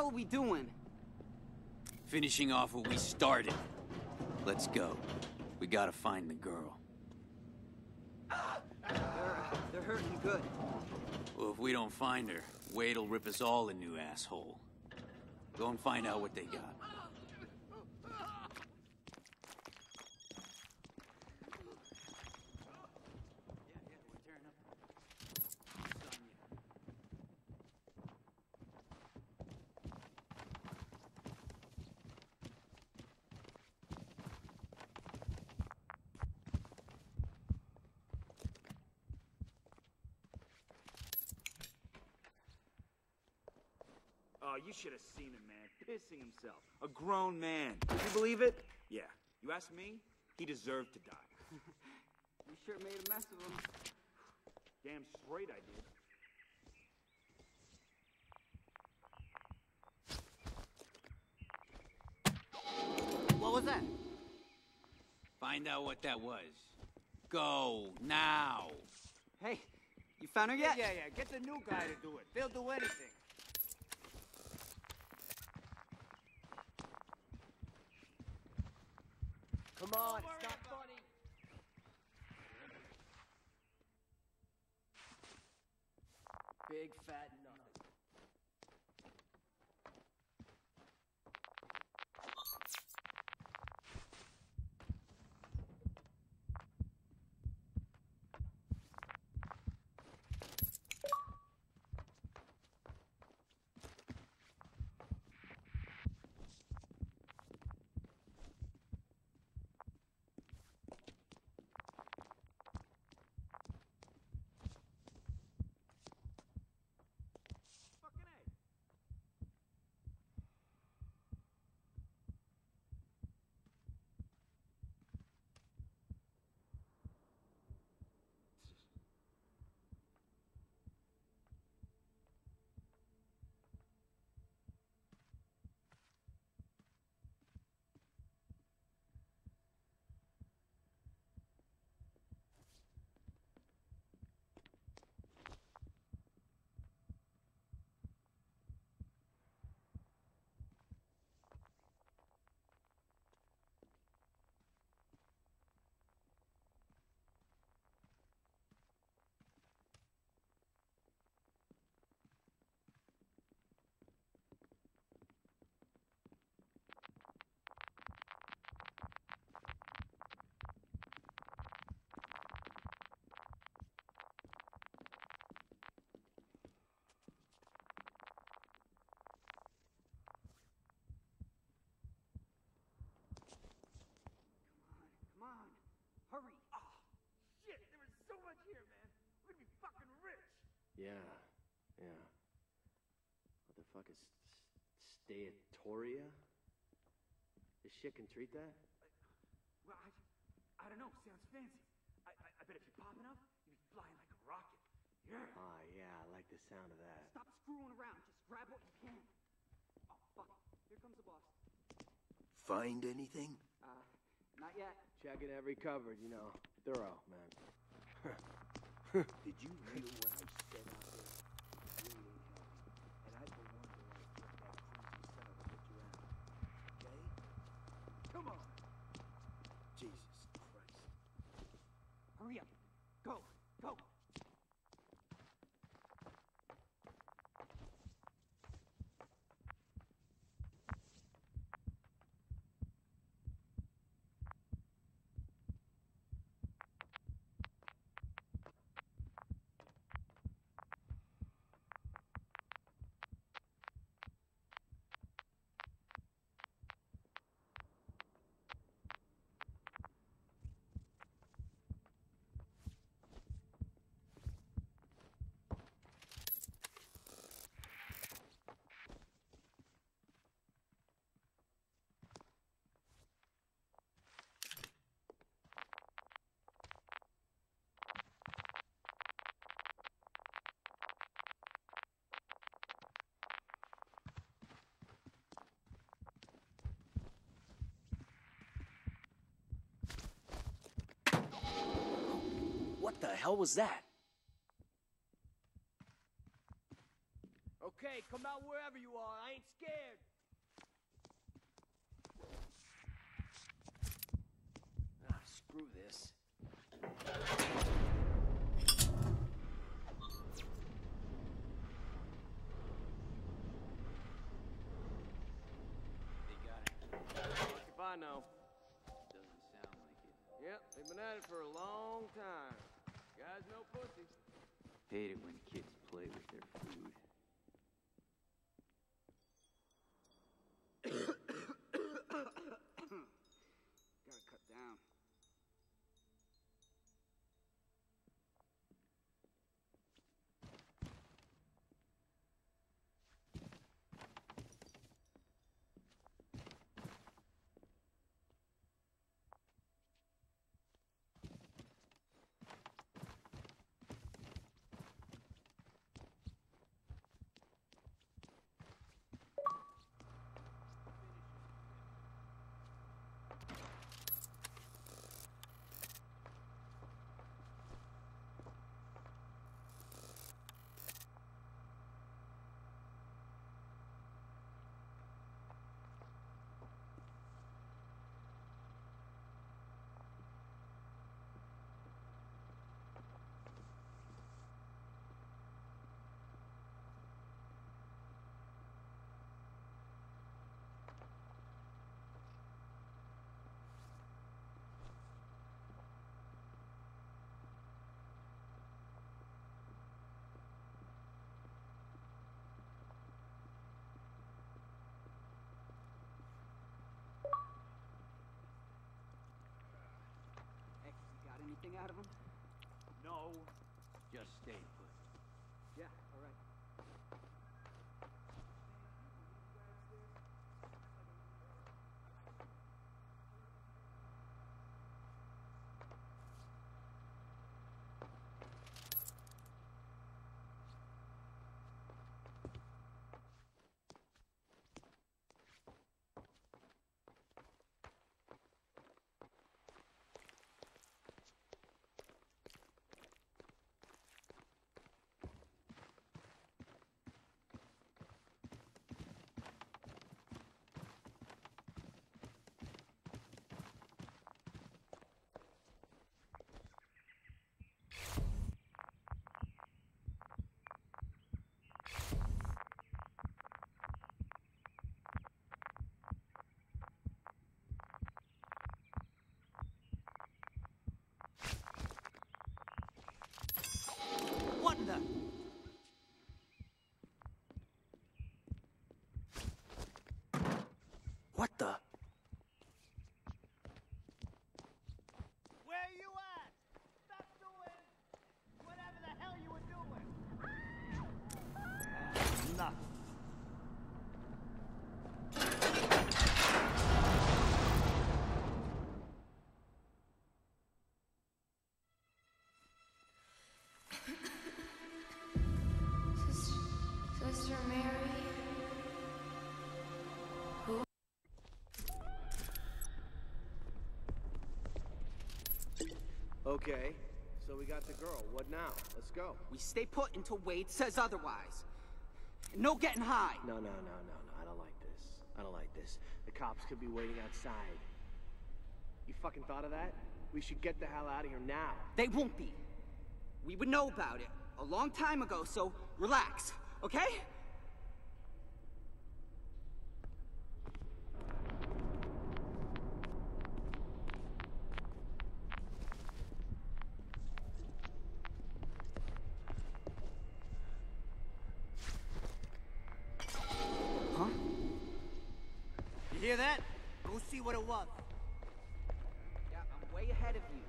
hell are we doing? Finishing off what we started. Let's go. We gotta find the girl. They're hurting good. Well, if we don't find her, Wade'll rip us all a new asshole. Go and find out what they got. Oh, you should have seen him, man. Pissing himself. A grown man. Can you believe it? Yeah. You ask me, he deserved to die. You sure made a mess of him. Damn straight I did. What was that? Find out what that was. Go, now! Hey, you found her yet? Yeah. Get the new guy to do it. They'll do anything. Come on, it's not funny. Big fat nothing. Come on, hurry. Oh, shit, there was so much here, man. We're gonna be fucking rich. Yeah. What the fuck is Steatoria? This shit can treat that? Well, I don't know. Sounds fancy. I bet if you pop enough, you'd be flying like a rocket. Yeah. Ah, yeah, I like the sound of that. Stop screwing around. Just grab what you can. Oh, fuck. Here comes the boss. Find anything? Not yet. Checking every cupboard, you know. Thorough, man. Did you hear what I said out there? Really ain't happy. And I for one don't want to get that crazy son of a bitch around. Okay? Come on! Jesus Christ. Hurry up. Go. What the hell was that? Okay, come out wherever you are. I ain't scared. Ah, screw this. They got it. If I know. Doesn't sound like it. Yep, they've been at it for a long time. Guys, no pussy. Hate it when kids play with their food. Gotta cut down. X, you got anything out of him? No. Just stay put. Yeah, all right. What the? What the? Where you at? Stop doing whatever the hell you were doing. Nothing. Sister Mary? Who? Okay, so we got the girl. What now? Let's go. We stay put until Wade says otherwise. And no getting high. No. I don't like this. I don't like this. The cops could be waiting outside. You fucking thought of that? We should get the hell out of here now. They won't be. We would know about it a long time ago, so relax, okay? Huh? You hear that? Go see what it was. Yeah, I'm way ahead of you.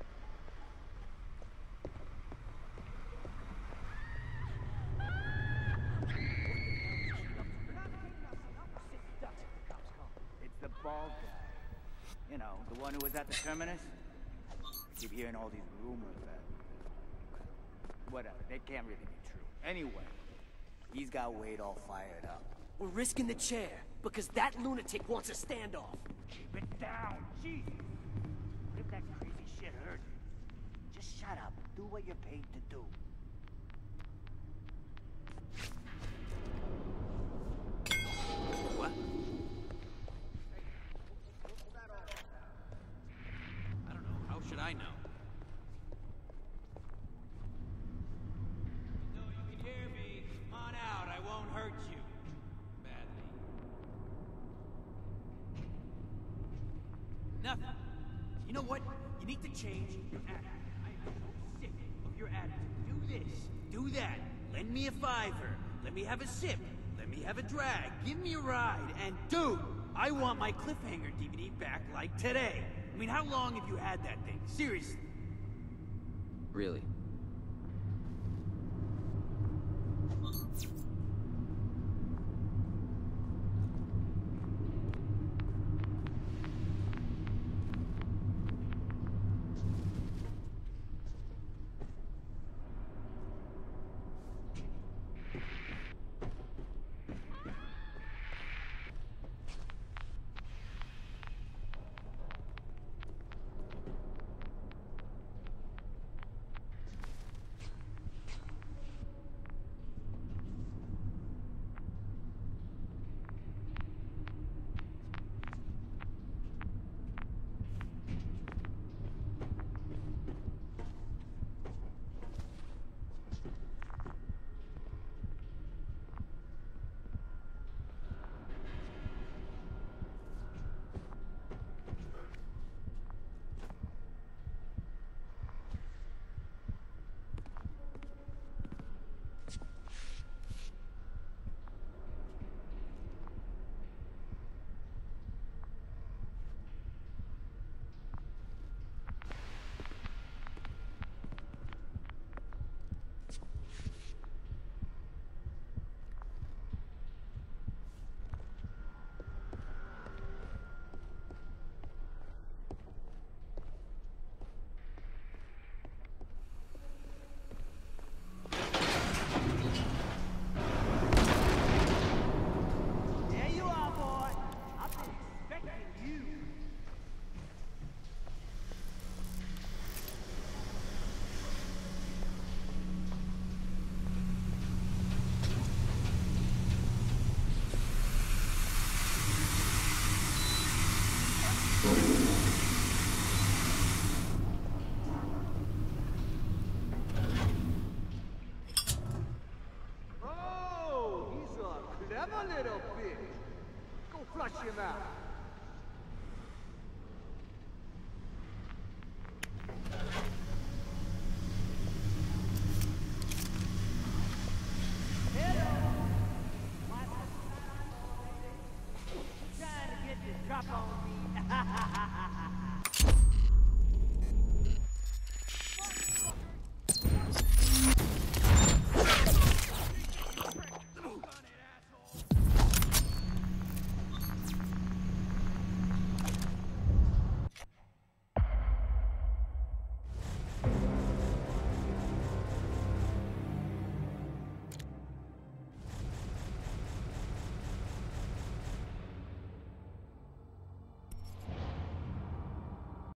It's the bald guy. You know, the one who was at the terminus. I keep hearing all these rumors that... Whatever, they can't really be true. Anyway, he's got Wade all fired up. We're risking the chair because that lunatic wants a standoff. Keep it down, Jesus! What if that crazy shit hurt you? Just shut up. Do what you're paid to do. Nothing. You know what? You need to change your attitude. I am so sick of your attitude. Do this. Do that. Lend me a $5. Let me have a sip. Let me have a drag. Give me a ride. And dude, I want my cliffhanger DVD back like today. I mean, how long have you had that thing? Seriously. Really? There you are, boy. I've been expecting you. Oh, he's a clever little bitch. Go flush him out. Hello. Trying to get this drop on